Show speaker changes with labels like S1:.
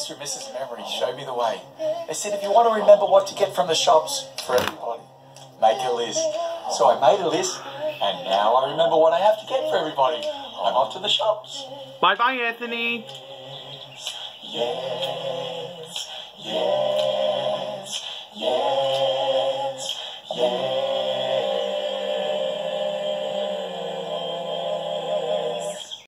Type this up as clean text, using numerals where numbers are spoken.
S1: Mr. and Mrs. Memory showed me the way. They said if you want to remember what to get from the shops for everybody, make a list. So I made a list, and now I remember what I have to get for everybody. I'm off to the shops.
S2: Bye-bye, Anthony.
S1: Yes, yes.